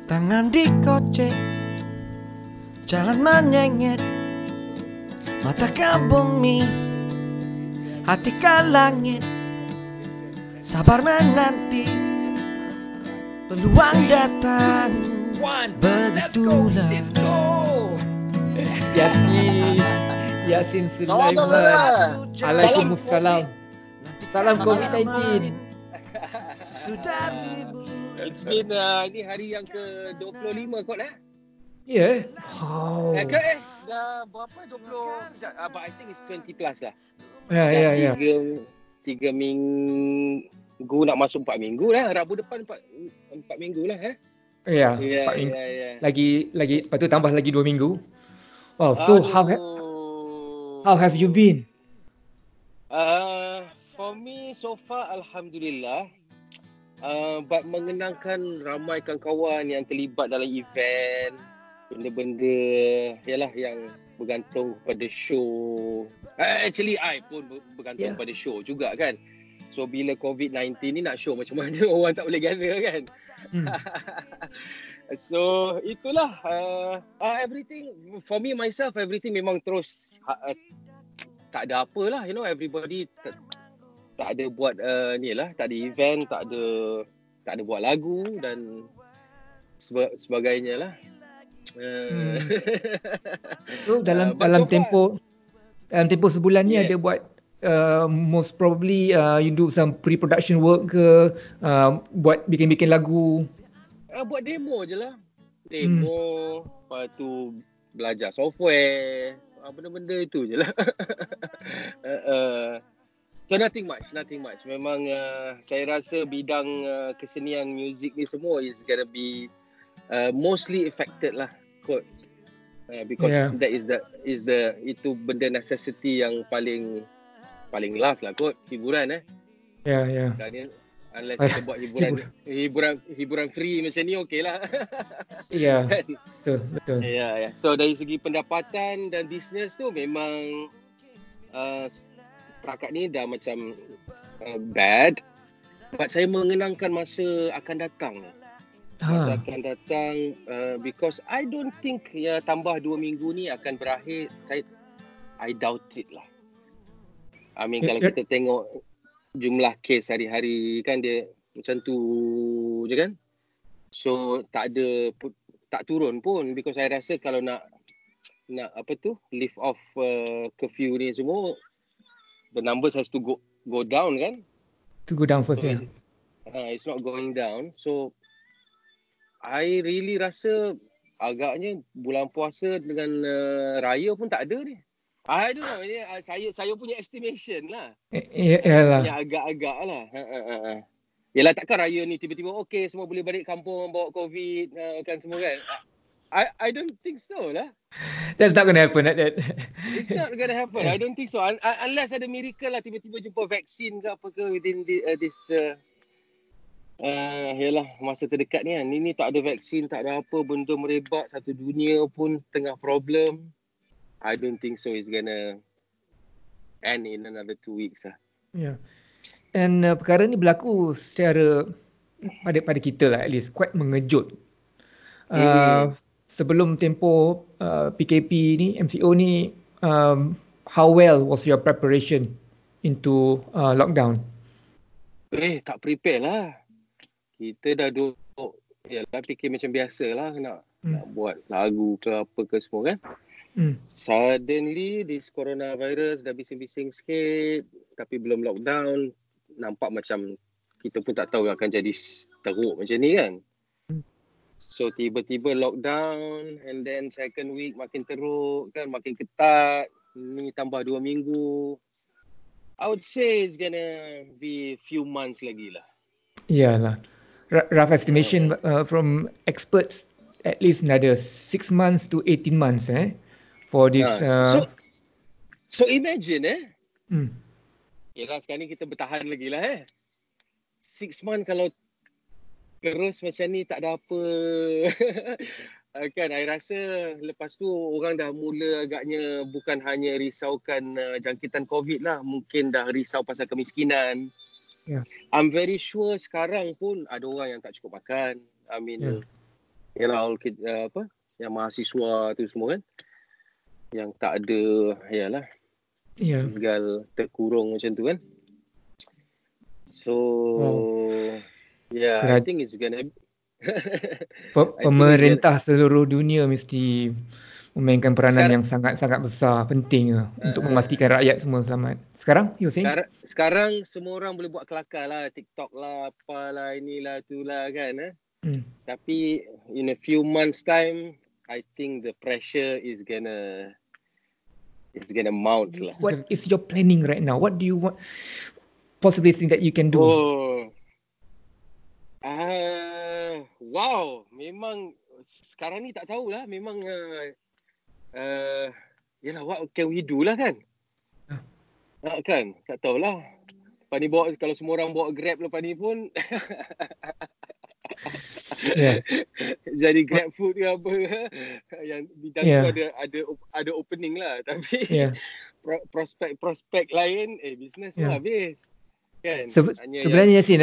Tangan dikocek, jalan menyengit, mata ke bumi, hati ke langit. Sabar menanti, peluang datang. Begitulah. Yasin Sulaiman. Waalaikumsalam. Salam COVID-19. Sudah ribu. It's been ini hari yang ke-25 kot Ya. Wow. Dah berapa 20 sekejap, but I think it's 20 plus lah. Ya. Tiga minggu nak masuk 4 minggu lah. Rabu depan 4 minggu lah Ya. Ya. Lagi lepas tu tambah lagi 2 minggu. Wow, so how have you been? For me so far alhamdulillah. But mengenangkan ramai kawan-kawan yang terlibat dalam event, benda-benda yalah yang bergantung pada show. Actually I pun bergantung pada show juga kan. So bila COVID-19 ni nak show macam mana orang tak boleh gather kan. So itulah everything for me myself, everything memang terus tak ada apalah, you know, everybody tak ada buat ni lah, tak ada event, tak ada buat lagu dan sebagainya lah. So dalam tempoh sebulan ni ada buat most probably you do some pre-production work ke, buat bikin lagu. Buat demo je lah. Demo, lepas tu belajar software, benda-benda itu je lah. So nothing much. Memang saya rasa bidang kesenian muzik ni semua is gonna be mostly affected lah kot. Because that is the itu benda necessity yang paling last lah kot, hiburan Ya. Unless kita buat hiburan free macam ni okey lah. Ya. Betul. Ya. So dari segi pendapatan dan bisnes tu memang setakat ni dah macam bad. But saya mengenangkan masa akan datang. Because I don't think tambah 2 minggu ni akan berakhir. I doubt it lah. I mean kalau kita tengok jumlah kes hari-hari kan dia macam tu je kan. So tak turun pun, because saya rasa kalau nak lift off curfew ni semua, the numbers has to go down kan. To go down first, it's not going down. So I really rasa agaknya bulan puasa dengan raya pun tak ada ni. I don't know, ini saya punya estimation lah. Yalah. Yang agak-agak lah. Yalah, takkan raya ni tiba-tiba okey semua boleh balik kampung bawa COVID kan semua kan. I don't think so lah. That's not gonna happen like that. It's not gonna happen. I don't think so. Unless ada miracle lah, tiba-tiba jumpa vaksin ke apa ke within this yalah masa terdekat ni kan. Ini tak ada vaksin, tak ada apa, benda merebak, satu dunia pun tengah problem. I don't think so it's gonna end in another 2 weeks lah. Ya. And perkara ni berlaku secara pada kita lah at least quite mengejut. Sebelum tempoh PKP ni, MCO ni, how well was your preparation into lockdown? Tak prepare lah. Kita dah duduk, yalah fikir macam biasa lah nak buat lagu ke apa ke semua kan. Suddenly this coronavirus dah bising-bising sikit, tapi belum lockdown, nampak macam kita pun tak tahu akan jadi teruk macam ni kan. So tiba-tiba lockdown, and then second week makin teruk kan, makin ketat, ni tambah 2 minggu. I would say it's gonna be few months lagi lah. Iyalah. Rough estimation from experts, at least another 6 months to 18 months for this. So imagine Yelah sekarang ni kita bertahan lagi lah 6 months kalau terus macam ni tak ada apa. Kan, I rasa lepas tu orang dah mula agaknya bukan hanya risaukan jangkitan COVID lah, mungkin dah risau pasal kemiskinan. I'm very sure sekarang pun ada orang yang tak cukup makan. I mean, all yang mahasiswa tu semua kan, yang tak ada, yalah, tinggal terkurung macam tu kan. So I think it's gonna pemerintah seluruh dunia mesti memainkan peranan yang sangat-sangat besar, penting untuk memastikan rakyat semua selamat. Sekarang, sekarang semua orang boleh buat kelakar lah, TikTok lah, apalah, inilah, itulah kan. Tapi in a few months time, I think the pressure is gonna mount lah. What is your planning right now? What do you want, possibly think that you can do? Wow, memang sekarang ni tak tahulah, memang yalah, what can we do lah kan? Kan, tak tahulah. Lepas ni kalau semua orang bawa Grab lepas ni pun jadi Grab food ke apa yang bidang tu ada opening lah, tapi prospek lain business pun habis kan. Sebenarnya Yasin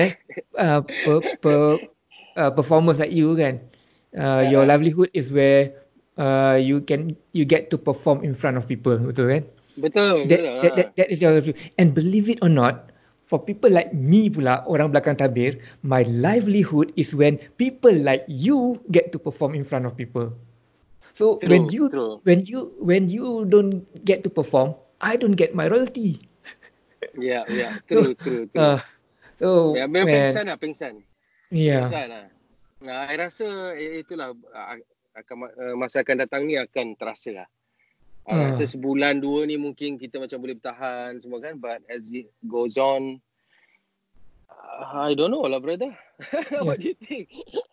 performers like you kan, your livelihood is where you get to perform in front of people, betul kan? Betul. That is your livelihood. And believe it or not, for people like me pula, orang belakang tabir, my livelihood is when people like you get to perform in front of people. So when you don't get to perform, I don't get my royalty. Yeah, true. So pengsan. Yeah. Pengsan lah. I rasa itulah masa akan datang ni akan terasa lah. Rasa sebulan 2 ni mungkin kita macam boleh bertahan semua kan, but as it goes on, I don't know lah, brother. What do you think?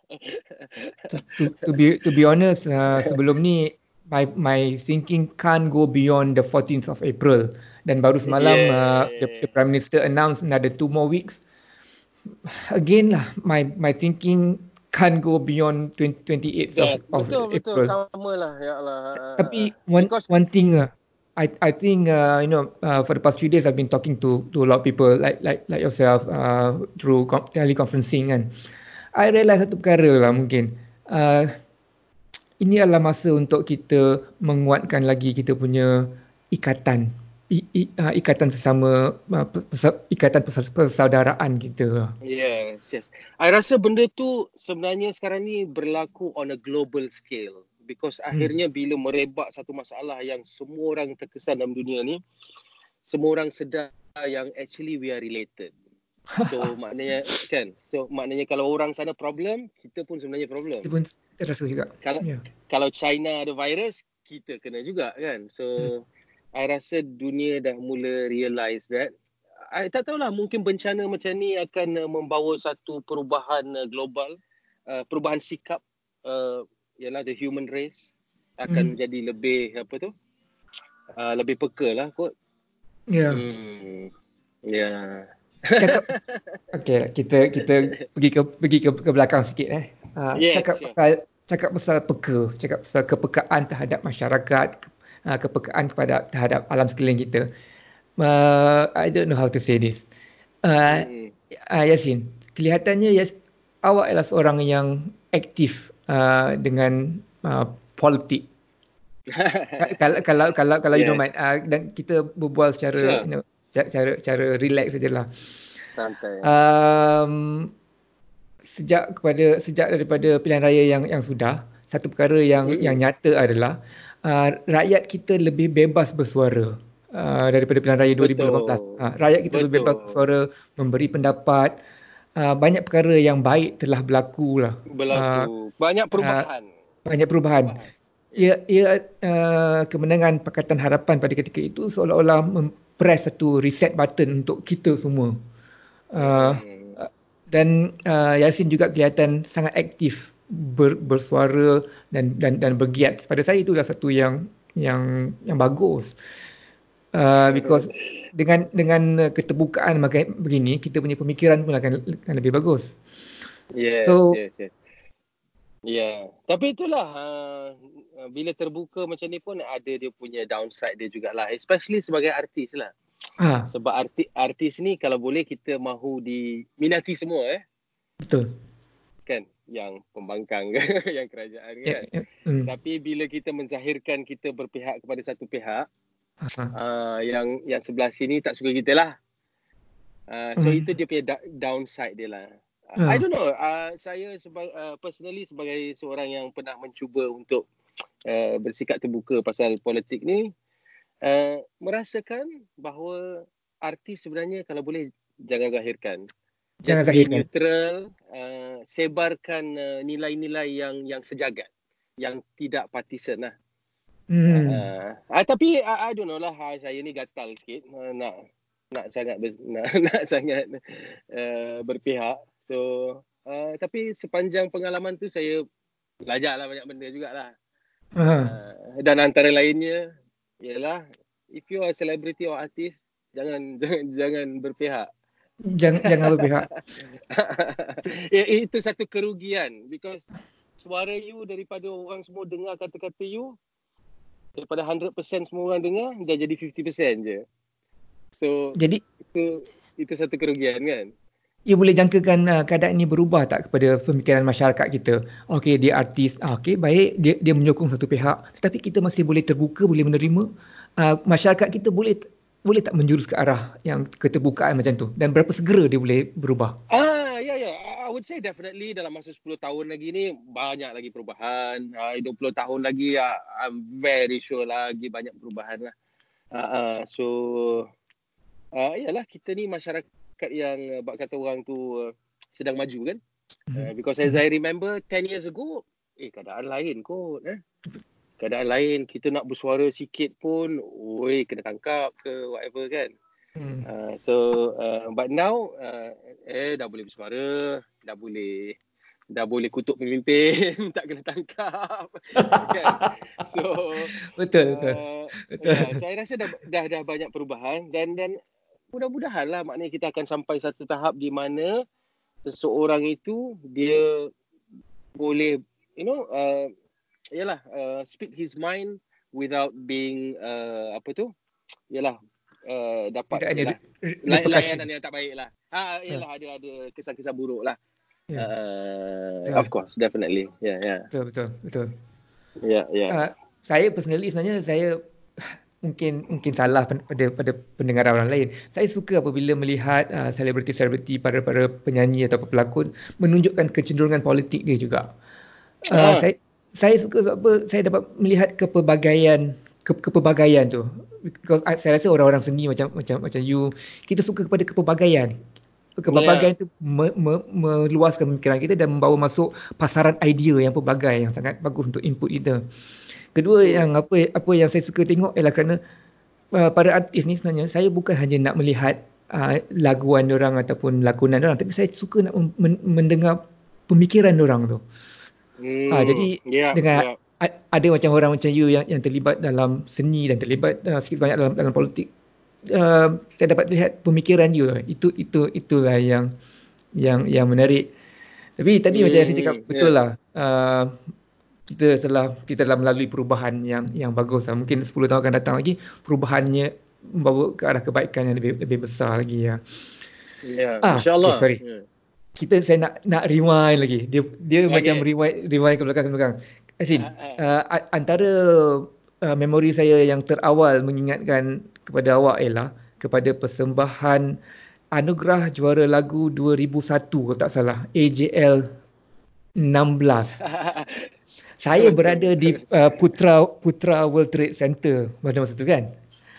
To be honest, sebelum ni my thinking can't go beyond the 14th of April, dan baru semalam the Prime Minister announced another 2 more weeks. Again lah, my thinking can't go beyond 28th of April. Betul, sama lah, ya Allah. Tapi one thing, I think for the past few days I've been talking to a lot of people like yourself through teleconferencing kan. I realise satu perkara lah mungkin. Ini adalah masa untuk kita menguatkan lagi kita punya ikatan sesama, ikatan persaudaraan kita. Yes. I rasa benda tu sebenarnya sekarang ni berlaku on a global scale, because akhirnya bila merebak satu masalah yang semua orang terkesan dalam dunia ni, semua orang sedar yang actually we are related. So maknanya kalau orang sana problem, kita pun sebenarnya problem. Kita pun terasa juga. Kalau China ada virus, kita kena juga kan. So I rasa dunia dah mula realise that. I tak tahulah, mungkin bencana macam ni akan membawa satu perubahan global, perubahan sikap, ialah the human race akan jadi lebih lebih peka lah kot. Okay, kita pergi ke belakang sikit cakap pasal peka, cakap pasal kepekaan terhadap masyarakat, kepekaan terhadap alam sekeliling kita. I don't know how to say this. Yasin, kelihatannya awak adalah seorang yang aktif dengan politik. Kalau you don't mind, dan kita berbual secara cara relax sajalah. Santai. Sejak daripada pilihan raya yang sudah, satu perkara yang nyata adalah rakyat kita lebih bebas bersuara daripada pilihan raya 2018. Rakyat kita lebih bebas bersuara, memberi pendapat. Banyak perkara yang baik telah berlaku lah. Banyak perubahan. Kemenangan Pakatan Harapan pada ketika itu seolah-olah mempress satu reset button untuk kita semua. Dan Yasin juga kelihatan sangat aktif bersuara dan bergiat. Pada saya itulah satu yang bagus. Because dengan keterbukaan begini, kita punya pemikiran pun akan lebih bagus. Yes. Tapi itulah bila terbuka macam ni pun ada dia punya downside dia jugalah, especially sebagai artis lah. Sebab artis ni kalau boleh kita mahu diminati semua. Betul. Kan? yang pembangkang yang kerajaan kan. Tapi bila kita menzahirkan kita berpihak kepada satu pihak, yang sebelah sini tak suka kita lah. So itu dia punya downside dia lah. I don't know. Saya personally sebagai seorang yang pernah mencuba untuk bersikap terbuka pasal politik ni, merasakan bahawa artis sebenarnya kalau boleh jangan zahirkan. Just be neutral, sebarkan nilai-nilai yang sejagat, yang tidak partisan lah. Tapi I don't know lah, saya ni gatal sikit nak sangat berpihak. So tapi sepanjang pengalaman tu saya belajarlah banyak benda jugalah. Dan antara lainnya ialah if you are a celebrity or artist, jangan berpihak. Jangan berpihak. Itu satu kerugian, because suara you daripada orang semua dengar kata-kata you, daripada 100% semua orang dengar, dah jadi 50% je. So jadi itu satu kerugian kan. Ia boleh jangkakan keadaan ini berubah tak kepada pemikiran masyarakat kita? Okey, dia artis, okey, baik, dia menyokong satu pihak, tetapi kita masih boleh terbuka, boleh menerima. Masyarakat kita boleh tak menjurus ke arah yang keterbukaan macam tu? Dan berapa segera dia boleh berubah? Ya. I would say definitely dalam masa 10 tahun lagi ni banyak lagi perubahan. 20 tahun lagi I'm very sure lagi banyak perubahan lah. Yalah, kita ni masyarakat yang bak kata orang tu sedang maju kan. Because as I remember 10 years ago, keadaan lain kot. Keadaan lain, kita nak bersuara sikit pun kena tangkap ke whatever kan. But now dah boleh bersuara, dah boleh kutuk pemimpin, tak kena tangkap kan. So betul. Saya rasa dah banyak perubahan dan mudah-mudahanlah, maknanya kita akan sampai satu tahap di mana seseorang itu dia boleh speak his mind without being dapat layanan yang tak baik lah. Ada kesan-kesan buruk lah. Of course, definitely. Betul. Saya personally sebenarnya saya mungkin salah pada pendengaran orang lain. Saya suka apabila melihat selebriti-selebriti, para penyanyi atau pelakon menunjukkan kecenderungan politik dia juga. Saya suka sebab apa? Saya dapat melihat kepelbagaian tu. Because saya rasa orang-orang seni macam you, kita suka kepada kepelbagaian. Kepelbagaian tu meluaskan pemikiran kita dan membawa masuk pasaran idea yang pelbagai, yang sangat bagus untuk input kita. Kedua, yang apa yang saya suka tengok ialah kerana para artis ni sebenarnya saya bukan hanya nak melihat laguan diorang ataupun lakonan diorang, tapi saya suka nak mendengar pemikiran diorang tu. Jadi dengan ada macam orang macam you yang terlibat dalam seni dan terlibat sikit banyak dalam politik, saya dapat lihat pemikiran dia. Itulah yang menarik. Tapi tadi macam yang saya cakap, betul lah. Kita telah melalui perubahan yang bagus lah. Mungkin 10 tahun akan datang lagi perubahannya membawa ke arah kebaikan yang lebih besar lagi ya. InsyaAllah. Okay, sorry. Saya nak rewind lagi. Dia macam rewind ke belakang. Asim, antara memori saya yang terawal mengingatkan kepada awak ialah kepada persembahan anugerah juara lagu 2001 kalau tak salah, AJL 16. Saya berada di Putra World Trade Center pada masa tu kan.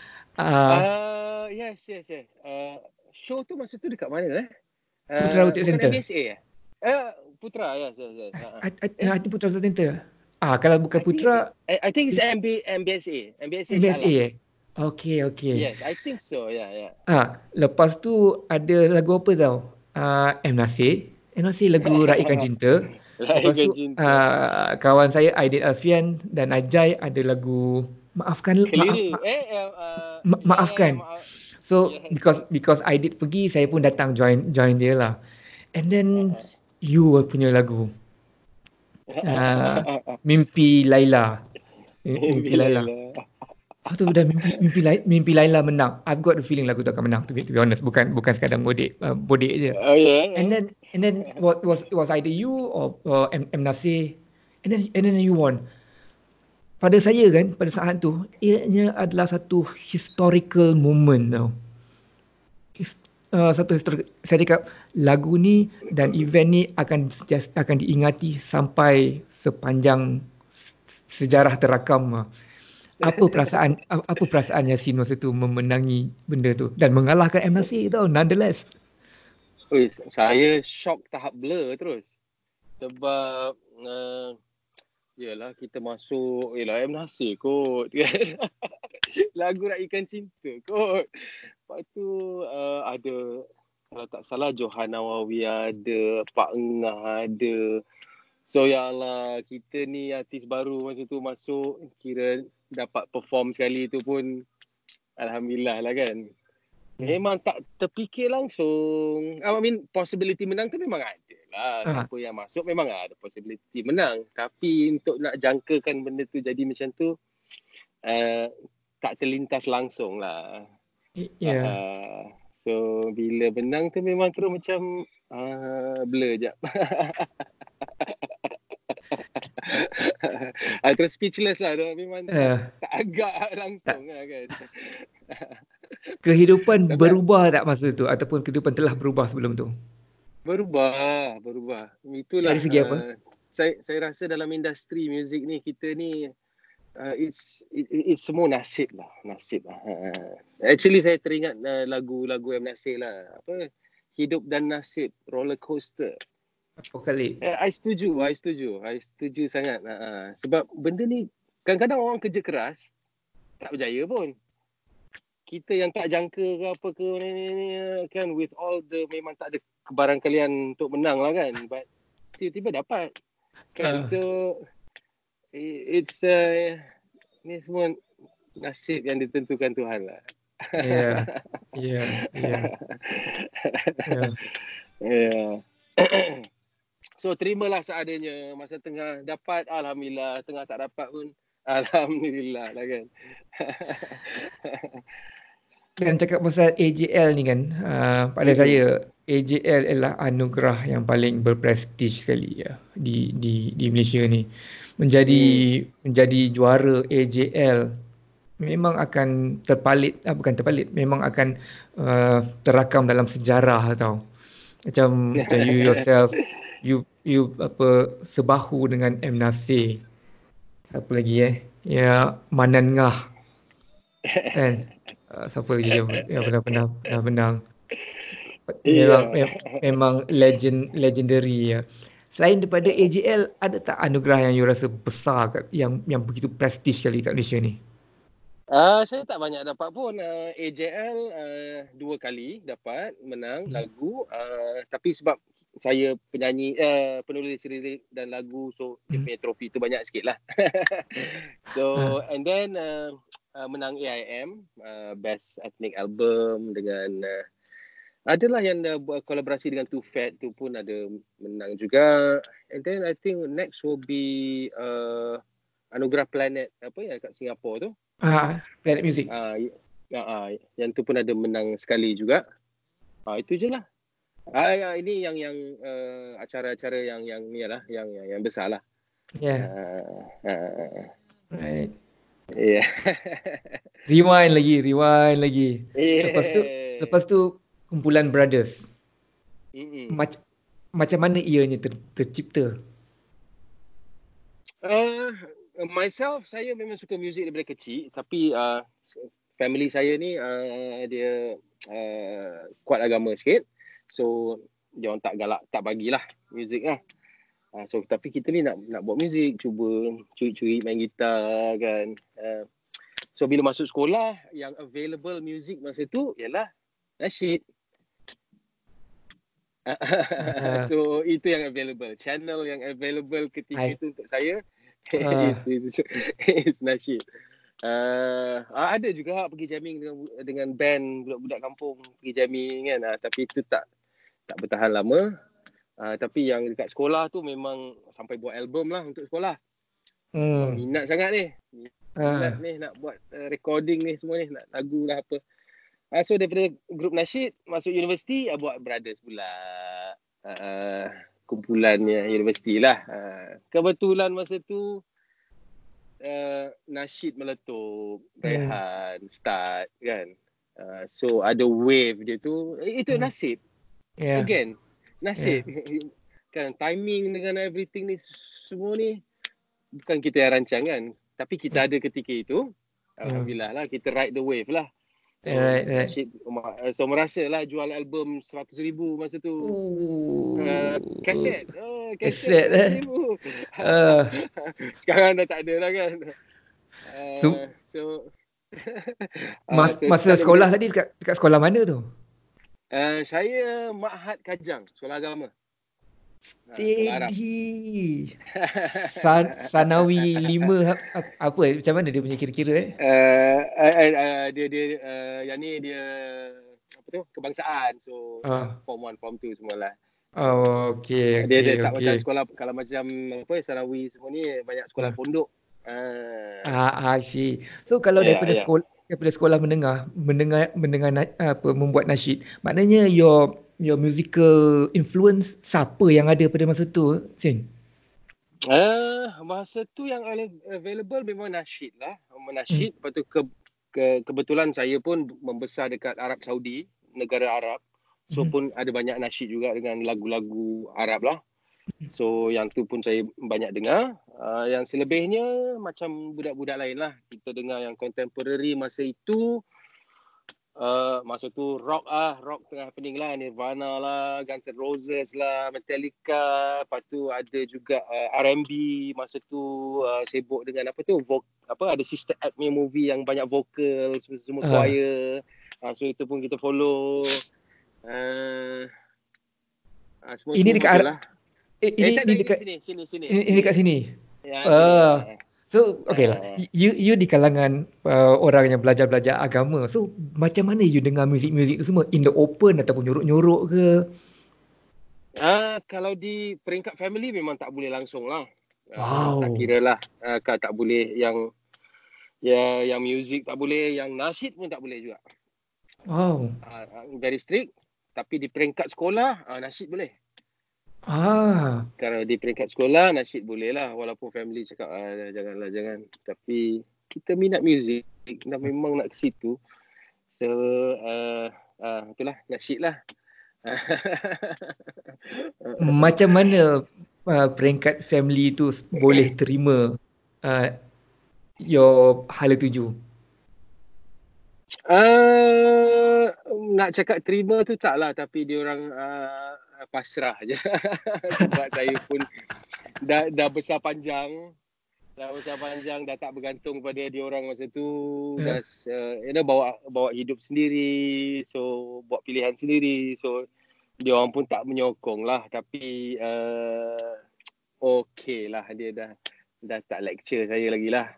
Yes. Show tu masa tu dekat mana Putra World Trade Center. MBSA Putra, yes. I think Putra World Trade Center. Kalau bukan Putra, I think it's MBSA. MBSA. Okay. Yes, I think so. Yeah. Lepas tu ada lagu apa tau? M Nasir lagu Raikan Cinta. Lepas tu kawan saya Aidil Alfian dan Ajay ada lagu Maafkan. So because Aidil pergi, saya pun datang join dia lah. And then you punya lagu Mimpi Laila. tu dah mimpi Laila menang. I've got the feeling lagu tu akan menang, to be honest. Bukan sekadar bodek je. Oh yeah. And then was either you or M Nasir, and then you won. Pada saya kan, pada saat tu, ianya adalah satu historical moment tau. Saya cakap lagu ni dan event ni akan diingati sampai sepanjang sejarah terakam. Apa perasaan Yasin masa tu memenangi benda tu dan mengalahkan M Nasir tau, nonetheless. Saya shock tahap blur terus. Sebab yalah kita masuk M Nasir kot kan. Lagu Raikan Cinta kot. Lepas tu ada, kalau tak salah Johanna Wawi ada, Pak Engah ada. So ya Allah, kita ni artis baru masa tu masuk, kira dapat perform sekali tu pun alhamdulillah lah kan. Memang tak terfikir langsung. I mean possibility menang tu memang ada lah. Siapa yang masuk memang ada possibility menang. Tapi untuk nak jangkakan benda tu jadi macam tu, tak terlintas langsung lah. Yeah. So bila menang tu memang terus macam blur jap. Terus speechless lah. Memang tak agak langsung lah kan. Kehidupan berubah tak masa tu? Ataupun kehidupan telah berubah sebelum tu? Berubah. Itulah. Dari segi apa? Saya rasa dalam industri muzik ni, kita ni it's semua nasib lah. Actually saya teringat lagu M Nasir lah. Apa? Hidup dan Nasib, Roller Coaster. Apocalypse. I setuju sangat. Sebab benda ni kadang-kadang orang kerja keras tak berjaya pun. Kita yang tak jangka ke apa ke kan, with all the, memang tak ada kebarangkalian untuk menang lah kan, but tiba-tiba dapat kan. So it's ni semua nasib yang ditentukan Tuhan lah. Yeah. So terimalah seadanya. Masa tengah dapat alhamdulillah, tengah tak dapat pun alhamdulillah lah kan. Dan cakap pasal AJL ni kan, pada saya AJL adalah anugerah yang paling berprestij sekali ya di Malaysia ni. Menjadi juara AJL memang akan memang akan terakam dalam sejarah tau. Macam you yourself, you sebahu dengan M Nasir. Siapa lagi ya, Manan Ngah kan. Siapa lagi yang pernah menang. Memang legendary ya. Selain daripada AJL, ada tak anugerah yang you rasa besar yang begitu prestige sekali kat Malaysia ni? Saya tak banyak dapat pun. AJL 2 kali dapat menang lagu, tapi sebab saya penyanyi, penulis lirik dan lagu, so dia punya trofi tu banyak sikit lah. So and then menang AIM Best Ethnic Album dengan adalah yang buat kolaborasi dengan Too Fat tu pun ada menang juga. And then I think next will be Anugerah Planet apa yang kat Singapura tu. Planet Music. Yang tu pun ada menang sekali juga. Itu je lah. Ini yang acara-acara yang ni lah, yang besar lah. Yeah. Right. Yeah. Rewind lagi. Yeah. Lepas tu kumpulan Brothers. Macam mana ianya tercipta? Myself, saya memang suka muzik daripada kecil, tapi family saya ni dia kuat agama sikit. So dia orang tak galak, tak bagilah muzik lah. So tapi kita ni nak buat muzik, cuba curi-curi main gitar kan. So bila masuk sekolah, yang available muzik masa tu ialah nasyid. So itu yang available, channel yang available ketika itu untuk saya is nasyid. Ada juga pergi jamming dengan band budak-budak kampung, pergi jamming kan, tapi itu tak bertahan lama. Tapi yang dekat sekolah tu memang sampai buat album lah untuk sekolah. Minat sangat ni. Minat ni nak buat recording ni semua ni, nak lagu lah apa. So daripada grup nasyid masuk universiti, buat Brothers pula. Kumpulannya universiti lah. Kebetulan masa tu nasyid meletup, Rehan start kan. So ada wave dia tu, itu nasib. Again, nasib. Kan timing dengan everything ni semua ni bukan kita yang rancang kan, tapi kita ada ketika itu. Alhamdulillah lah, kita ride the wave lah. Right. So merasa lah jual album 100,000 masa tu. Kaset. Kaset 100,000. Sekarang dah tak ada lah kan. Masa sekolah tadi dekat sekolah mana tu? Saya Ma'had Kajang, sekolah agama. Steady. Sanawi 5 apa macam mana dia punya kira-kira dia yang ni dia apa tu, kebangsaan. So form 1 form 2 semualah. Okey. Dia tak macam sekolah, kalau macam apa Sanawi semua ni banyak sekolah pondok. I see. So kalau daripada sekolah mendengar apa membuat nasyid, maknanya your musical influence siapa yang ada pada masa tu, Sin? Masa tu yang available memang nasyid lah. Nasyid. Lepas tu kebetulan saya pun membesar dekat Arab Saudi, negara Arab. So pun ada banyak nasyid juga dengan lagu-lagu Arab lah. So yang tu pun saya banyak dengar. Yang selebihnya macam budak-budak lain lah. Kita dengar yang contemporary masa itu. Masa tu rock tengah pening lah, Nirvana lah, Guns N' Roses lah, Metallica. Lepas tu ada juga R&B masa tu, sibuk dengan apa tu, ada Sister Act punya movie yang banyak vokal, semua choir. So itu pun kita follow. Semua ini dekat lah. Ini dekat sini. Ini dekat sini. So okay lah, you di kalangan orang yang belajar agama. So macam mana you dengar muzik-muzik tu semua? In the open ataupun nyorok-nyorok ke? Kalau di peringkat family memang tak boleh langsung lah. Wow. Tak kira lah. Tak boleh yang muzik tak boleh, yang nasyid pun tak boleh juga. Wow. Very strict. Tapi di peringkat sekolah nasyid boleh. Kalau di peringkat sekolah nasyid boleh lah, walaupun family cakap jangan. Tapi kita minat muzik dan memang nak ke situ. So itulah nasyid lah. Macam mana peringkat family tu boleh terima your hala tuju? Nak cakap terima tu tak lah, tapi dia orang pasrah je. Sebab saya pun dah besar panjang, dah tak bergantung pada dia orang masa tu. Dah bawa hidup sendiri, so buat pilihan sendiri. So dia orang pun tak menyokong lah, tapi okey lah, dia dah tak lecture saya lagi lah.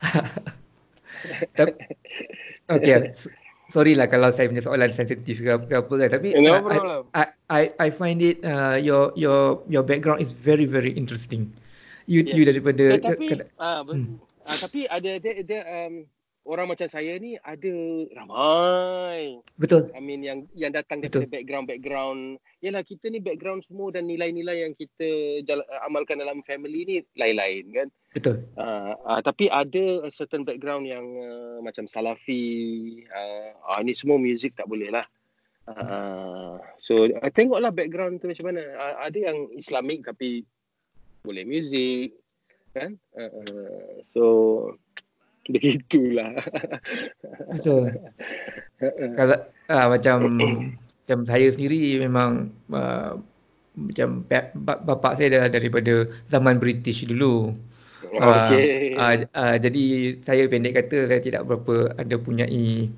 Okay, sorry lah kalau saya punya soalan sensitif ke apa kan, tapi no problem. I find it your background is very very interesting. You daripada tapi ada orang macam saya ni ada ramai. Betul. I mean yang datang daripada background. Yalah, kita ni background semua dan nilai-nilai yang kita amalkan dalam family ni lain-lain kan. Betul. Tapi ada certain background yang macam Salafi, ni semua music tak boleh lah. So tengoklah background tu macam mana. Ada yang Islamic tapi boleh music kan. So begitulah. Betul. Kalau macam saya sendiri memang macam bapak saya dah daripada zaman British dulu. Jadi saya pendek kata saya tidak berapa ada punyai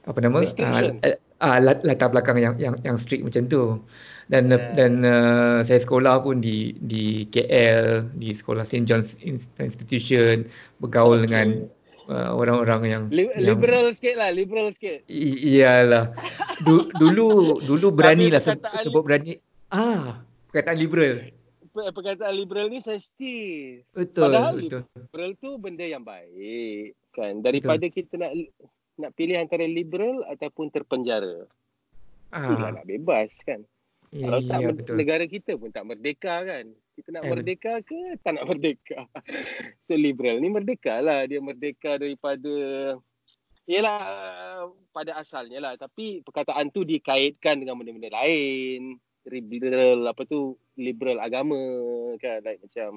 latar belakang yang strict macam tu. Dan saya sekolah pun di KL, di sekolah St. John's Institution, bergaul dengan orang-orang yang liberal sikit. Iyalah. Dulu beranilah sebut berani. Perkataan liberal. perkataan liberal ni sensitif. Betul. Padahal betul. liberal tu benda yang baik kan. Daripada kita nak pilih antara liberal ataupun terpenjara. Itulah nak bebas kan. Kalau tak negara kita pun tak merdeka kan. Kita nak merdeka ke tak nak merdeka. So liberal ni merdeka lah. Dia merdeka daripada ialah pada asalnya lah. Tapi perkataan tu dikaitkan dengan benda-benda lain. Liberal liberal agama kan, like macam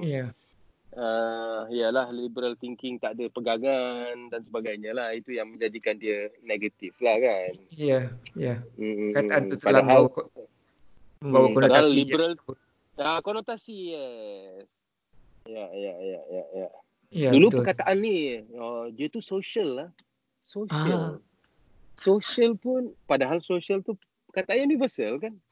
ialah liberal thinking tak ada pegangan dan sebagainya lah. Itu yang menjadikan dia negatif lah kan. Kataan tu selalu membawa konotasi liberal konotasi ya. Dulu betul. Perkataan ni dia tu social lah. Social pun padahal social tu perkataan universal kan.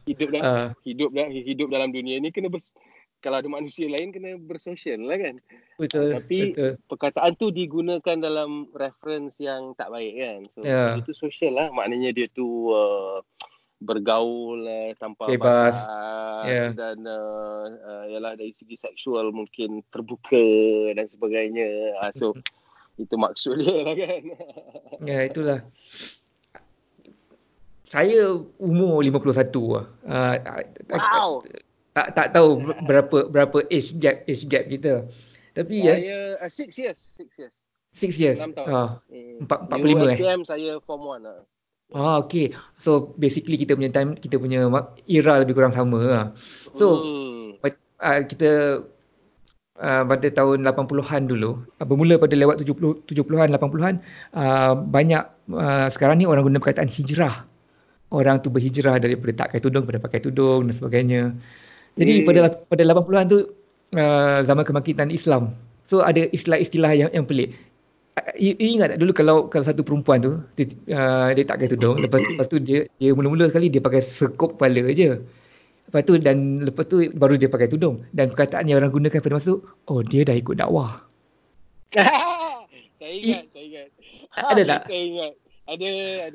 Hidup dalam dunia ni kena kalau ada manusia lain kena bersosial lah kan. Betul. Tapi perkataan tu digunakan dalam reference yang tak baik kan. So itu social lah. Maknanya dia tu bergaul tanpa bebas dan ialah dari segi seksual mungkin terbuka dan sebagainya. So itu maksud dia lah kan. Itulah. Saya umur 51 lah. Wow. Tak tahu berapa age gap kita. Tapi saya 6 years. 6 years. 6 tahun. 45 SPM saya form 1 lah. Okay. So basically kita punya time, kita punya era lebih kurang sama lah. So kita pada tahun 80-an dulu, bermula pada lewat 70-an 80-an, banyak sekarang ni orang guna perkataan hijrah. Orang tu berhijrah daripada tak pakai tudung kepada pakai tudung dan sebagainya. Jadi pada 80-an tu zaman kebangkitan Islam. So ada istilah-istilah yang pelik. You ingat tak dulu kalau satu perempuan tu dia tak pakai tudung, lepas tu dia mula-mula sekali dia pakai sekop kepala je. Lepas tu baru dia pakai tudung, dan perkataan yang orang gunakan pada masa tu, dia dah ikut dakwah. Saya ingat. Ada tak? Saya ingat. Ada.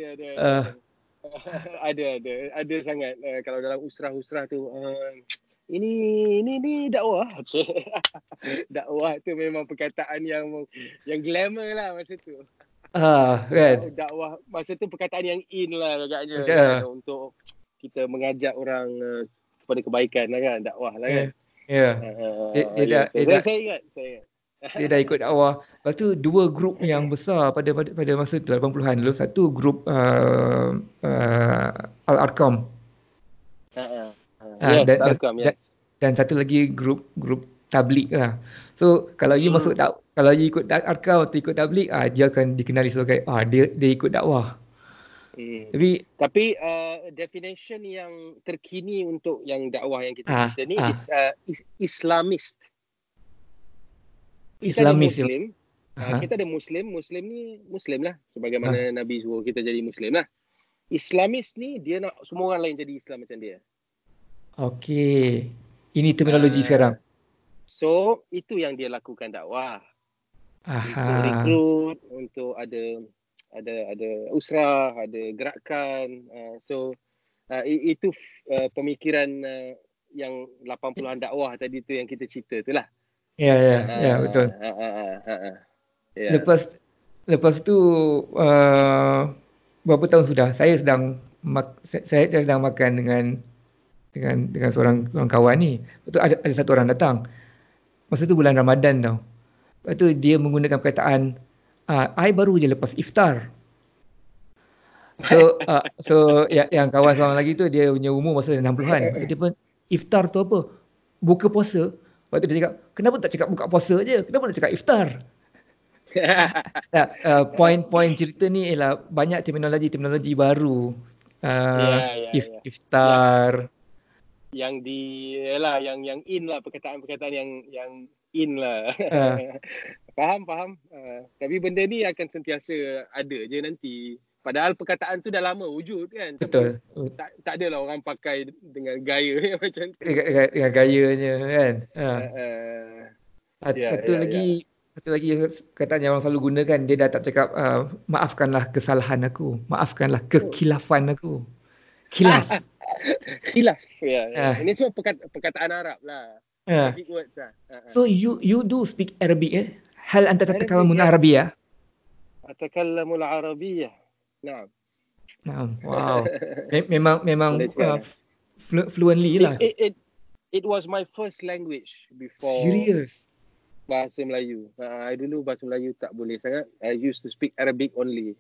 Ada sangat. Kalau dalam usrah-usrah tu ini dakwah. Dakwah tu memang perkataan yang glamour lah masa tu. Kan. Dakwah masa tu perkataan yang in lah agaknya untuk kita mengajak orang kepada kebaikan lah kan, dakwah lah kan. Saya ingat. Dia dah ikut dakwah. Lepas tu dua grup yang besar pada masa tu 80-an dulu. Satu grup Al-Arqam. Dan satu lagi grup Tabligh lah. So kalau you kalau you ikut Arqam atau ikut Tabligh, dia akan dikenali sebagai dia ikut dakwah. Tapi definition yang terkini untuk yang dakwah yang kita ni Islamist. Islamis. Kita ada Muslim ni Muslim lah, sebagaimana Nabi suruh kita jadi Muslim lah. Islamis ni dia nak semua orang lain jadi Islam macam dia. Okey. Ini terminologi sekarang. So itu yang dia lakukan dakwah. Untuk rekrut, untuk ada usrah, ada gerakan. Itu pemikiran yang 80-an dakwah tadi tu yang kita cerita tu lah. Ya, betul. Lepas tu berapa tahun sudah saya sedang makan dengan seorang kawan ni. Betul, ada satu orang datang. Masa tu bulan Ramadan tau. Lepas tu dia menggunakan perkataan I baru je lepas iftar. So yang kawan seorang lagi tu dia punya umur masa 60-an. Dia pun iftar tu apa? Buka puasa. Lepas tu dia cakap, kenapa tak cakap buka puasa je? Kenapa nak cakap iftar? Poin cerita ni ialah banyak terminologi baru. Iftar. Yang yang in lah, perkataan-perkataan yang in lah. Faham. Tapi benda ni akan sentiasa ada je nanti. Padahal perkataan tu dah lama wujud kan. Betul. Tak adalah orang pakai dengan gaya macam tu. Dengan gayanya kan. Satu lagi perkataan yang orang selalu gunakan, dia dah tak cakap maafkanlah kesalahan aku, maafkanlah kekhilafan aku. Khilaf. Khilaf. Ini semua perkataan Arab lah. Arabic words lah. So you do speak Arabic Hal anta tatakallamu al-Arabiyyah? Atakallamu al-Arabiyyah. Naam. Wow. Memang fluently lah. It was my first language before. Serious? Bahasa Melayu. I dulu bahasa Melayu tak boleh sangat. I used to speak Arabic only.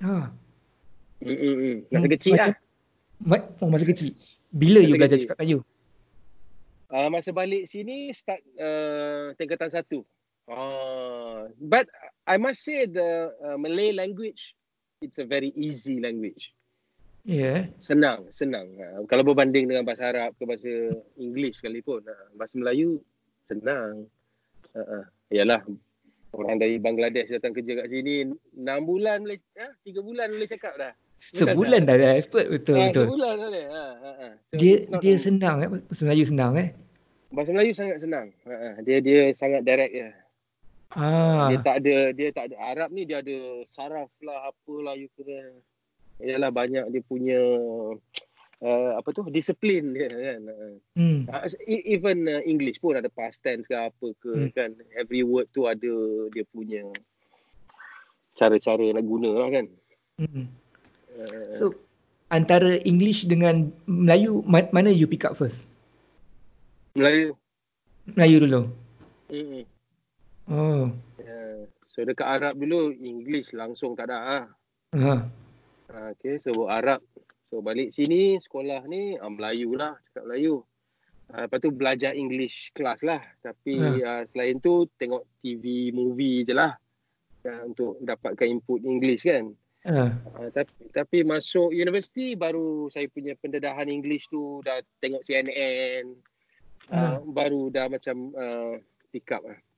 Masa kecil lah. Masa kecil. Bila you belajar cakap Melayu? Masa balik sini start tingkatan 1. But I must say the Malay language, it's a very easy language. Yeah. Senang. Kalau berbanding dengan bahasa Arab ke bahasa English sekalipun, bahasa Melayu senang. Yalah, orang dari Bangladesh datang kerja kat sini 6 bulan boleh, 3 bulan boleh cakap dah. Sebulan dah expert betul. Sebulan dah. So dia senang bahasa Melayu senang Bahasa Melayu sangat senang. Dia sangat direct je. Dia tak ada Arab ni, dia ada saraf lah apalah you kena. Yalah banyak dia punya disiplin dia kan. Even English pun ada past tense ke apa ke kan. Every word tu ada dia punya cara-cara nak guna lah kan. So antara English dengan Melayu mana you pick up first? Melayu dulu. So dekat Arab dulu English langsung tak ada Okay, so Arab. So balik sini sekolah ni Melayu lah, cakap Melayu. Lepas tu belajar English kelas lah. Tapi selain tu tengok TV, movie je lah untuk dapatkan input English kan. Tapi masuk universiti baru saya punya pendedahan English tu dah tengok CNN. Baru dah macam pick up lah.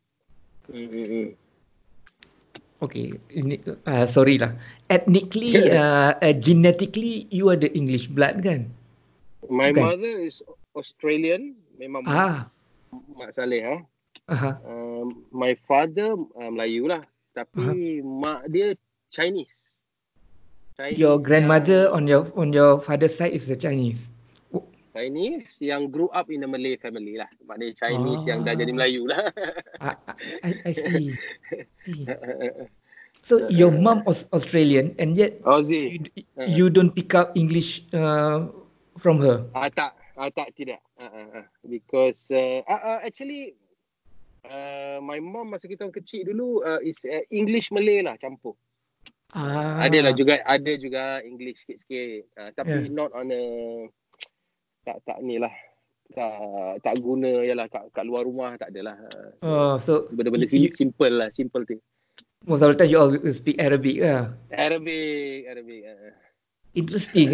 Okay, sorry lah. Ethnically, genetically, you are the English blood kan? My mother is Australian, memang Mak Saleh my father Melayu lah, tapi mak dia Chinese. Your grandmother on your father's side is the Chinese. Chinese yang grew up in a Malay family lah. Maknanya Chinese yang dah jadi Melayu lah. I see. So your mom was Australian and yet you don't pick up English from her? Tidak. Because actually my mom masa kita kecil dulu is English Malay lah campur. Ada juga English sikit-sikit. Tapi not on a tak ni lah. Tak guna yalah kat luar rumah tak adalah. So benda-benda simple thing. Most of the time you all speak Arabic lah. Arabic. Interesting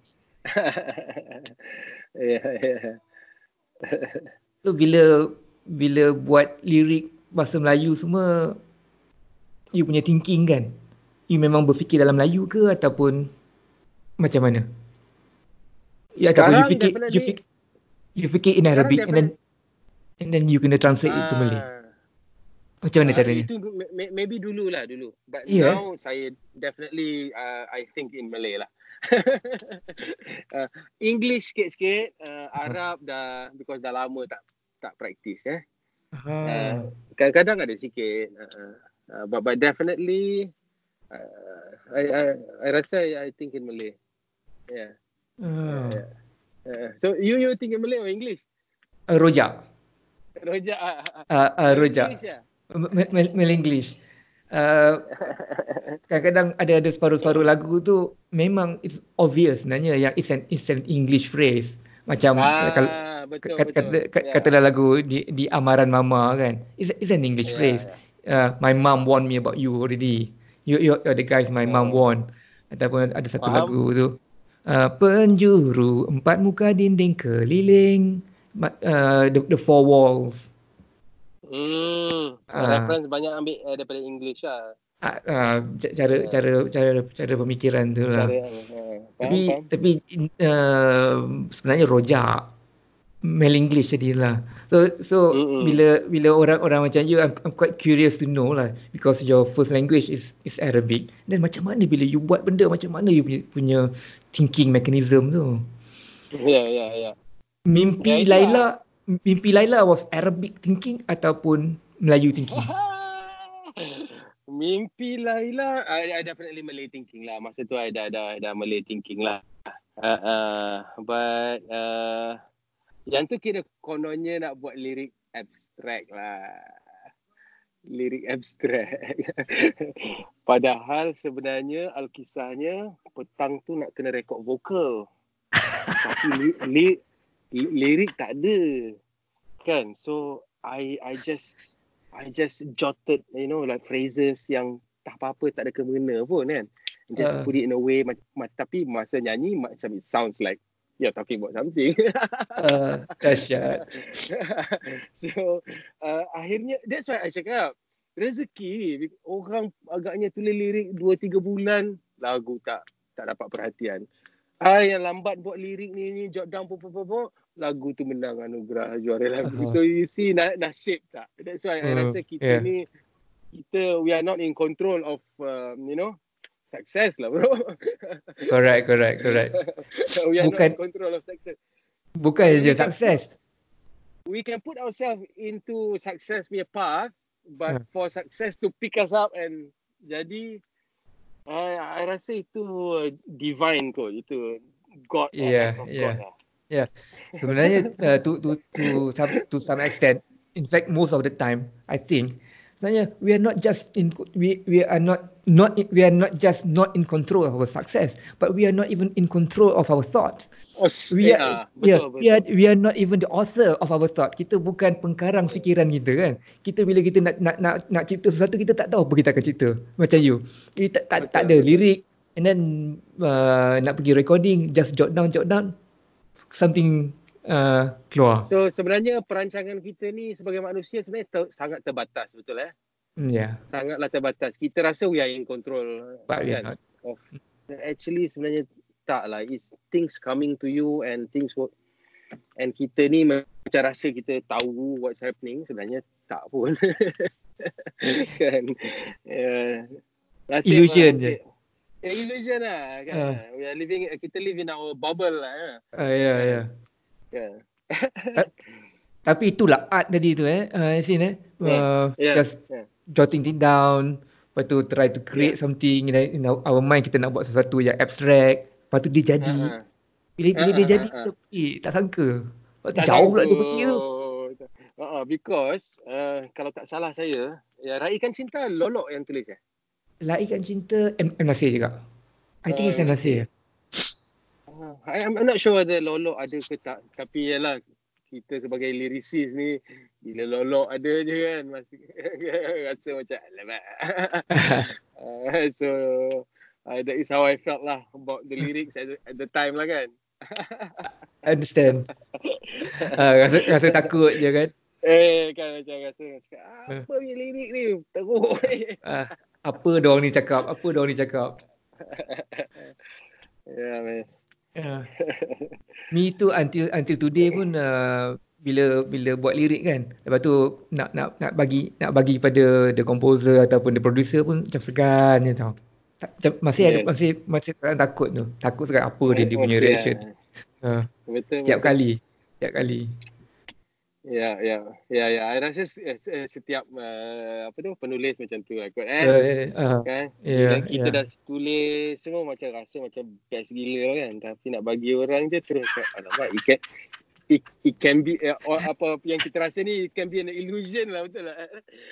Yeah. So bila buat lirik bahasa Melayu semua, you punya thinking kan, you memang berfikir dalam Melayu ke ataupun macam mana? Ya, ataupun you fikir in Arabic and then you kena translate it to Malay. Macam mana caranya? Itu maybe dulu. But now saya definitely I think in Malay lah. English sikit-sikit, Arab dah because dah lama tak practice kadang-kadang ada sikit. But definitely I rasa I think in Malay. Yeah. So you think in Malay or English? Rojak. Rojak. Malay English. Kadang-kadang ada separuh-separuh lagu tu memang it's obvious sebenarnya yang it's an English phrase. Macam kalau katalah lagu di Amaran Mama kan, it's an English phrase. My mom warned me about you already. You're the guys my mom warned. Ataupun ada satu lagu tu, penjuru 4 muka dinding keliling, the 4 walls. Reference banyak ambil daripada English lah. Cara pemikiran tu lah. Tapi sebenarnya rojak Malay English jadilah. So bila orang macam you, I'm quite curious to know lah, because your first language is Arabic. Dan macam mana bila you buat benda, macam mana you punya thinking mechanism tu? Ya. Mimpi Laila was Arabic thinking ataupun Melayu thinking? Mimpi Laila, I definitely Malay thinking lah. Masa tu I dah Malay thinking lah. But yang tu kira kononnya nak buat lirik abstrak lah. Lirik abstrak. Padahal sebenarnya Alkisahnya petang tu nak kena rekod vokal. Tapi lirik tak ada. Kan? So I just jotted, like phrases yang tak apa-apa, tak ada kemena pun kan. Just put it in a way, tapi masa nyanyi macam it sounds like you're talking about something. Dahsyat. So akhirnya that's why I cakap rezeki. Orang agaknya tulis lirik 2-3 bulan lagu tak dapat perhatian. Yang lambat buat lirik ni jot down pop lagu tu menang anugerah juara lagu. So you see nasib tak. That's why I rasa kita ni we are not in control of success lah bro. Correct. We are not in control of success. Bukan je sukses. We can put ourselves into success punya path, but for success to pick us up and jadi I rasa itu divine kot, itu God. Yeah. Sebenarnya to some extent, in fact most of the time I think sebenarnya we are not just not in control of our success, but we are not even in control of our thoughts. We are not even the author of our thought. Kita bukan pengkarang fikiran kita kan. Kita bila kita nak cipta sesuatu, kita tak tahu apa kita akan cipta. Macam you. Kita tak ada lirik, and then nak pergi recording, just jot down something keluar. So sebenarnya perancangan kita ni sebagai manusia sebenarnya sangat terbatas, betul sangatlah terbatas. Kita rasa we are in control, kan? Actually sebenarnya tak lah. It's things coming to you and things work. And kita ni macam rasa kita tahu what's happening, sebenarnya tak pun. Kan? Illusion je. Illusion lah kan. Kita live in our bubble lah. Yeah. Tapi itulah art tadi tu just jotting it down, lepas tu try to create something in our mind. Kita nak buat sesuatu yang abstract, lepas tu dia jadi. Bila dia jadi tak sangka jauh pula daripada dia. Because kalau tak salah saya, Raikan Cinta Lolok yang tulis Raikan Cinta M. Nasir juga. I think it's M. Nasir. I'm not sure whether Lolok ada ke tak. Tapi yalah, kita sebagai lyricist ni, bila Lolok ada je kan, masih rasa macam alamak. So that is how I felt lah about the lyrics at the time lah kan. I understand. Rasa takut je kan. Kan macam rasa apa punya lirik ni teruk. Apa diorang ni cakap? Yeah, man. Me tu until today pun bila buat lirik kan, lepas tu nak bagi pada the composer ataupun the producer pun macam segan je tau. Masih takut tu. Takut sekarang apa dia punya reaction. Betul. Setiap kali. Ya. I rasa setiap penulis macam tu lah kot kan. Kita dah tulis semua macam rasa macam best gila kan, tapi nak bagi orang je terus alamak, it can be apa yang kita rasa ni, it can be an illusion lah, betul tak?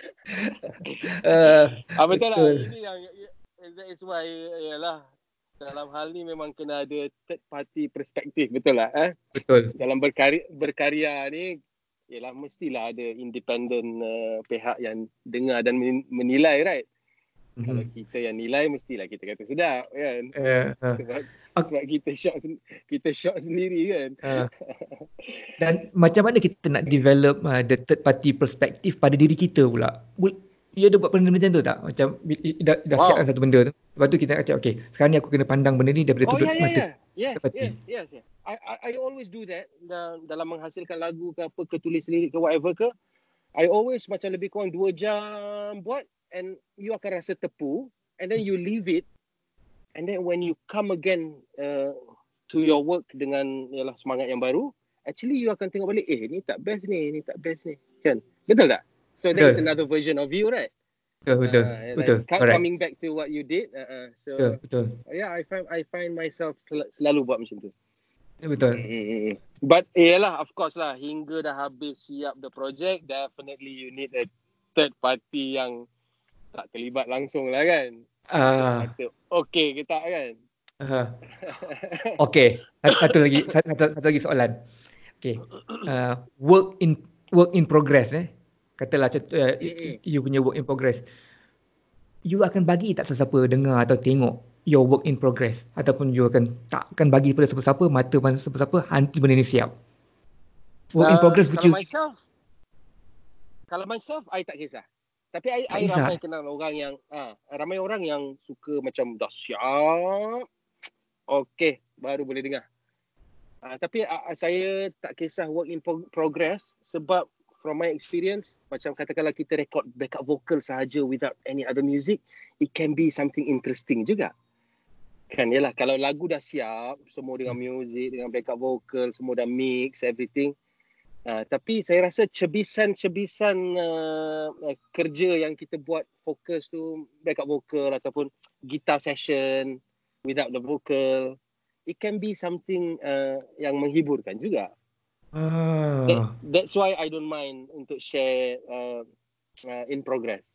Betul lah. Ini yang that is why yalah, dalam hal ni memang kena ada third party perspektif, betul lah Betul. Dalam berkarya ni ialah mestilah ada independent pihak yang dengar dan menilai, right? Kalau kita yang nilai, mestilah kita kata sedap kan. Sebab kita shot sendiri kan. Dan macam mana kita nak develop the third party perspektif pada diri kita pula? You ada buat benda macam tu tak? Macam dah siapkan satu benda tu, lepas tu kita cakap okay, sekarang ni aku kena pandang benda ni daripada sudut mata. Yes. I always do that dalam menghasilkan lagu ke apa ke, tulis lirik ke whatever ke. I always macam lebih kurang 2 jam buat, and you akan rasa tepu, and then you leave it, and then when you come again to your work dengan yalah semangat yang baru, actually you akan tengok balik, ni tak best ni tak best ni. Kan? Betul tak? So that is another version of you, right? Betul. Coming back to what you did. Betul. Yeah, I find myself selalu buat macam tu. Betul. But yalah, of course lah, hingga dah habis siap the project, definitely you need a third party yang tak terlibat langsung lah kan. Okay ke tak kan? Okay. Satu lagi soalan. Okay. Work in progress Katalah you punya work in progress. You akan bagi tak sesiapa dengar atau tengok your work in progress, ataupun you takkan bagi pada siapa-siapa, mata siapa-siapa, nanti benda ni siap. Work in progress kalau myself I tak kisah. Tapi I ramai kenal orang yang ramai orang yang suka macam dah siap, okay, baru boleh dengar. Tapi saya tak kisah work in progress, sebab from my experience, macam katakanlah kita record backup vocal sahaja without any other music, it can be something interesting juga. Kan, yalah, kalau lagu dah siap, semua dengan music, dengan backup vocal, semua dah mix, everything. Tapi saya rasa cebisan kerja yang kita buat fokus tu, backup vocal ataupun guitar session without the vocal, it can be something yang menghiburkan juga. That's why I don't mind untuk share in progress.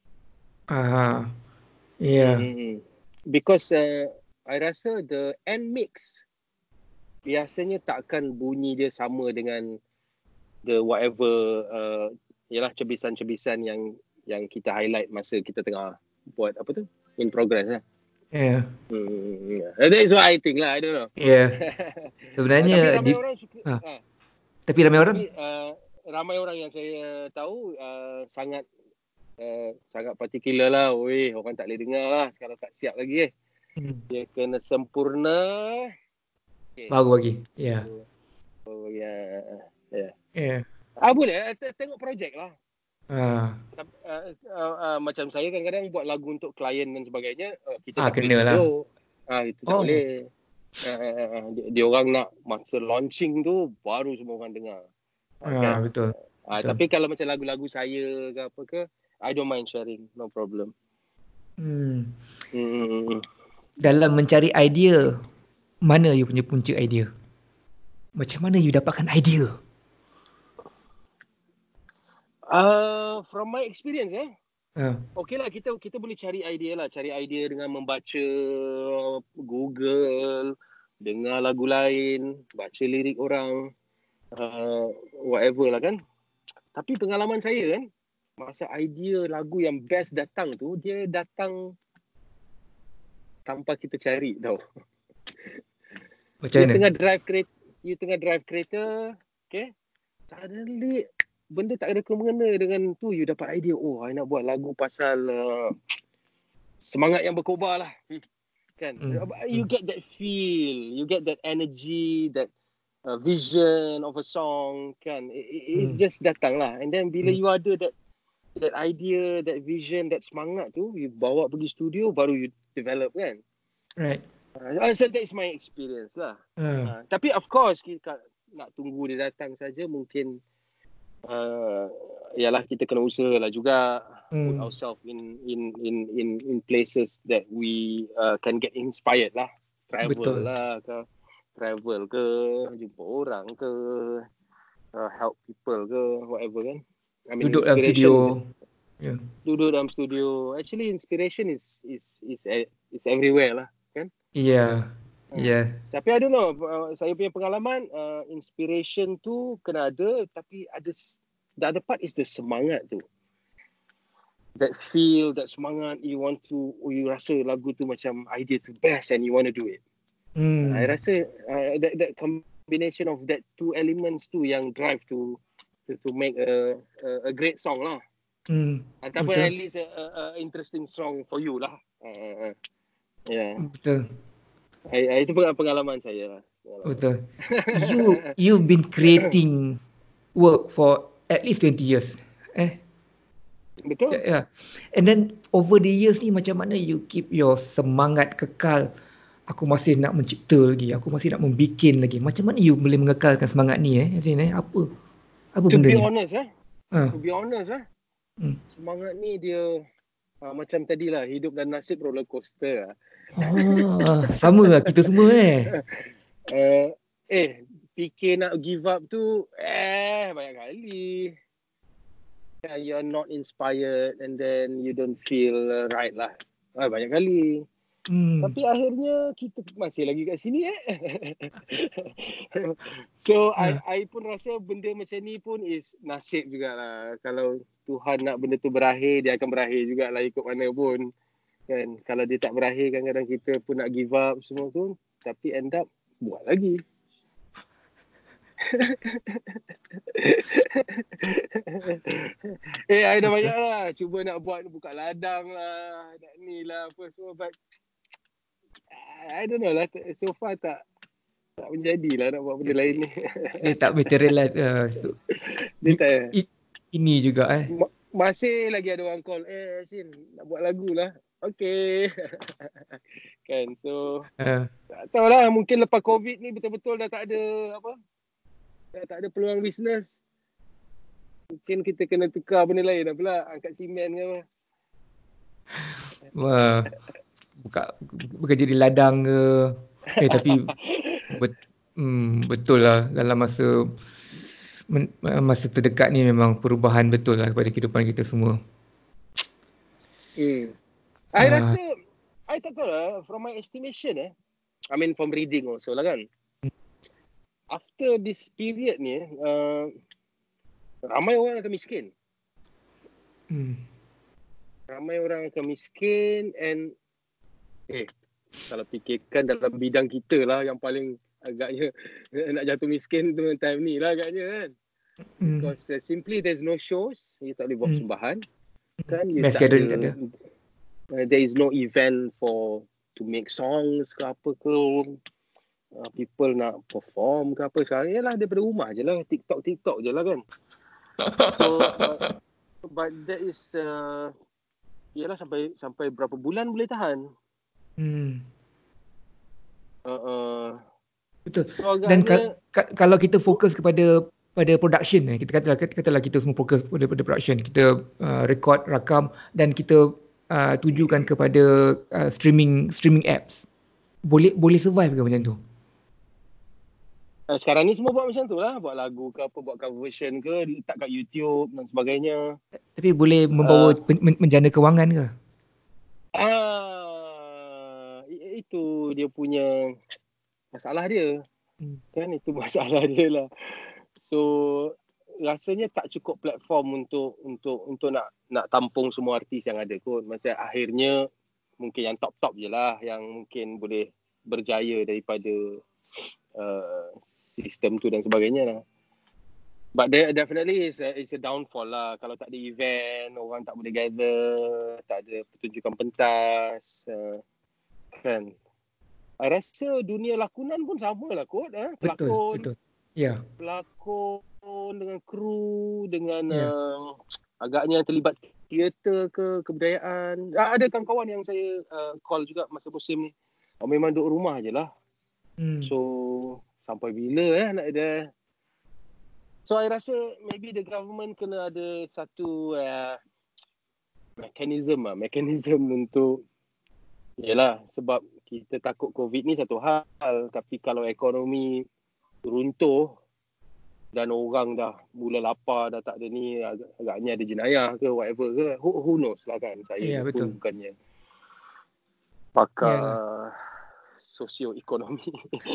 Because I rasa the end mix biasanya tak akan bunyi dia sama dengan the whatever yalah cebisan-cebisan yang kita highlight masa kita tengah buat apa tu in progress lah. That is what I think lah. I don't know. Sebenarnya tapi ramai orang suka. Tapi ramai orang yang saya tahu sangat particular lah. Orang tak boleh dengar lah kalau tak siap lagi. Dia kena sempurna. Baru lagi. Boleh tengok projek lah. Macam saya kadang-kadang buat lagu untuk klien dan sebagainya, kita tak boleh video. Itu tak boleh. Dia orang nak masa launching tu baru semua orang dengar. Betul. Tapi kalau macam lagu-lagu saya ke apa ke, I don't mind sharing, no problem. Dalam mencari idea, mana you punya punca idea? Macam mana you dapatkan idea? From my experience okay lah, kita boleh cari idea lah. Cari idea dengan membaca Google, dengar lagu lain, baca lirik orang, whatever lah kan. Tapi pengalaman saya kan, masa idea lagu yang best datang tu, dia datang tanpa kita cari tau. Macam mana? You tengah drive kereta, okay, suddenly benda tak ada kena dengan tu, you dapat idea, I nak buat lagu pasal semangat yang berkobar lah. Kan? You get that feel, you get that energy, that vision of a song, kan? It just datang lah. And then bila you ada that idea, that vision, that semangat tu, you bawa pergi studio, baru you develop, kan? Right. So that is my experience lah. Tapi of course, kita nak tunggu dia datang saja, mungkin yalah, kita kena usaha lah juga, put ourselves in places that we can get inspired lah. Travel ke, jumpa orang ke, help people ke, whatever kan. I mean, duduk dalam studio. Duduk dalam studio. Actually, inspiration is everywhere lah, kan? Tapi I don't know, saya punya pengalaman, inspiration tu kena ada, tapi ada the other part is the semangat tu. That feel, that semangat, you rasa lagu tu macam idea tu best and you want to do it. I rasa that combination of that two elements tu yang drive to make a great song lah. Ataupun at least a interesting song for you lah. Betul. Itu pengalaman saya lah. Betul. You've been creating work for at least 20 years. Betul. And then over the years ni, macam mana you keep your semangat kekal aku masih nak mencipta lagi, aku masih nak membikin lagi. Macam mana you boleh mengekalkan semangat ni Azin Apa benda ni? To be honest semangat ni dia macam tadilah, hidup dan nasib roller coaster lah. Sama lah kita semua fikir nak give up tu banyak kali. You're not inspired and then you don't feel right lah. Banyak kali. Tapi akhirnya kita masih lagi kat sini So I pun rasa benda macam ni pun is nasib jugalah. Kalau Tuhan nak benda tu berakhir, dia akan berakhir jugalah ikut mana pun. Kan, kalau dia tak berakhir, kadang-kadang kita pun nak give up semua tu, tapi end up buat lagi. I dah banyak lah cuba nak buat, buka ladang lah, nak ni lah apa semua, but I don't know lah, so far tak menjadilah nak buat benda lain ni. Dia tak materialize. Dia tak. Ini juga masih lagi ada orang call, Sin nak buat lagu lah. Okay. Kan, so tak tahulah, mungkin lepas COVID ni betul-betul dah tak ada tak ada peluang bisnes. Mungkin kita kena tukar benda lain lah pula, angkat simen ke apa. Bekerja di ladang ke. Tapi betul lah, dalam masa terdekat ni memang perubahan betul lah kepada kehidupan kita semua. I rasa, I tak tahu lah, from my estimation I mean from reading also lah kan. After this period ni, ramai orang akan miskin. Ramai orang akan miskin and kalau fikirkan dalam bidang kita lah yang paling agaknya nak jatuh miskin tu time ni lah agaknya kan. Because simply there's no shows, you tak boleh buat persembahan kan, there is no event to make songs ke apa ke, people nak perform ke apa sekarang, yalah daripada rumah je lah, TikTok je lah kan. So but that is yalah sampai berapa bulan boleh tahan. Betul. So, dan kalau kita fokus kepada production, kita katalah kita semua fokus pada production, kita record, rakam dan kita tujukan kepada streaming apps, boleh survive ke macam tu? Sekarang ni semua buat macam tu lah, buat lagu ke apa, buat cover version ke, letak kat YouTube dan sebagainya. Tapi boleh membawa menjana kewangan ke? Itu dia punya masalah dia. Kan, itu masalah dia lah. So rasanya tak cukup platform untuk nak tampung semua artis yang ada kot. Maksudnya akhirnya mungkin yang top je lah yang mungkin boleh berjaya daripada sistem tu dan sebagainya lah. But there definitely is a downfall lah. Kalau tak ada event, orang tak boleh gather, tak ada pertunjukan pentas, kan. I rasa dunia lakonan pun sama lah kot. Pelakon, betul. Yeah. Pelakon dengan kru, dengan agaknya terlibat teater ke kebudayaan. Ada kawan-kawan yang saya call juga masa musim ni. Memang duduk rumah je lah. So sampai bila nak ada. So I rasa maybe the government kena ada satu mekanism untuk, yelah, sebab kita takut COVID ni satu hal, tapi kalau ekonomi runtuh dan orang dah mula lapar, dah tak ada ni, agaknya ada jenayah ke whatever ke, who knows lah kan. Saya pun bukannya pakar sosioekonomi.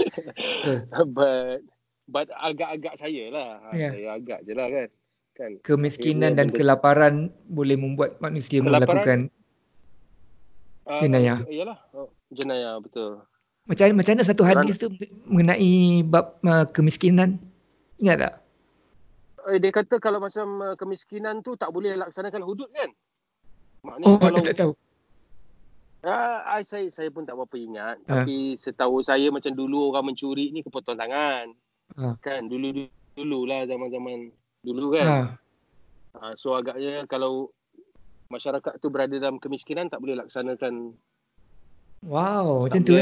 But agak-agak saya lah. Saya agak je lah kan. Kemiskinan dan kelaparan boleh membuat manusia melakukan jenayah. Iyalah, jenayah, betul. Macam mana satu hadis tu mengenai bab kemiskinan? Ingat tak? Dia kata kalau macam kemiskinan tu tak boleh laksanakan hudud kan? Maknanya kalau tak tahu. Saya pun tak berapa ingat. Tapi setahu saya macam dulu orang mencuri ni kepotong tangan. Kan dulu lah, zaman-zaman dulu kan. So agaknya kalau masyarakat tu berada dalam kemiskinan tak boleh laksanakan Wow, macam tu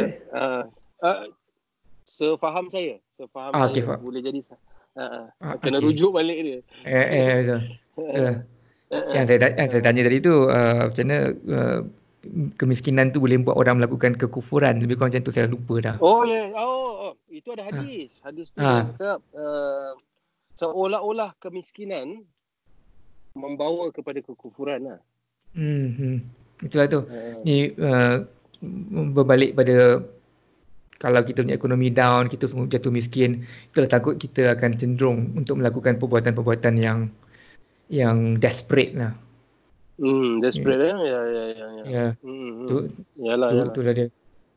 Sefaham saya. Okay, faham. Boleh jadi kena rujuk balik dia. Betul. Yang saya tanya tadi tu macam mana kemiskinan tu boleh buat orang melakukan kekufuran. Lebih kurang macam tu, saya lupa dah. Oh ya, itu ada hadis. Hadis tu cakap seolah-olah kemiskinan membawa kepada kekufuran lah. Itulah tu. Ni berbalik pada kalau kita punya ekonomi down, kita semua jatuh miskin, itulah takut kita akan cenderung untuk melakukan perbuatan-perbuatan yang desperate lah. Desperate ya. Ya. Yalah. Itulah dia.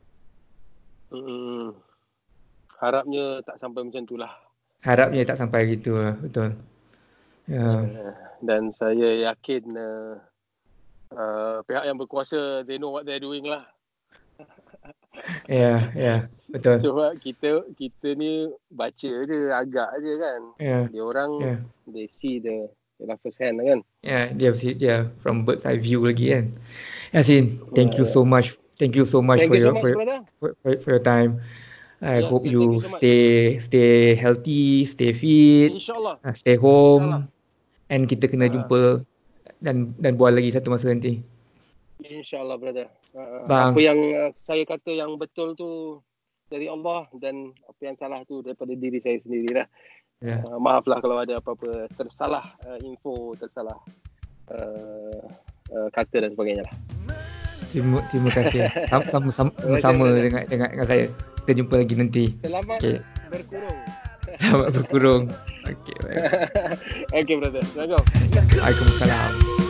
Harapnya tak sampai macam tu lah. Harapnya tak sampai gitu lah, betul. Ya. Dan saya yakin pihak yang berkuasa, they know what they're doing lah. Ya, betul. Sebab kita ni baca je, agak je kan. Dia orang they see the first hand kan. Dia from bird's eye view lagi kan. Yasin, thank you so much. Thank you so much for your time. I hope you stay healthy, stay fit, InsyaAllah. Stay home, and kita kena jumpa dan buat lagi satu masa nanti. InsyaAllah, brother. Bang. Apa yang saya kata yang betul tu dari Allah, dan apa yang salah tu daripada diri saya sendirilah. Maaflah kalau ada apa-apa tersalah info, tersalah kata dan sebagainya lah. Terima kasih. Sama dengan saya. Kita jumpa lagi nanti. Selamat berkurung. Selamat berkurung. Okay, baik. Okay, brother. Assalamualaikum. Waalaikumsalam.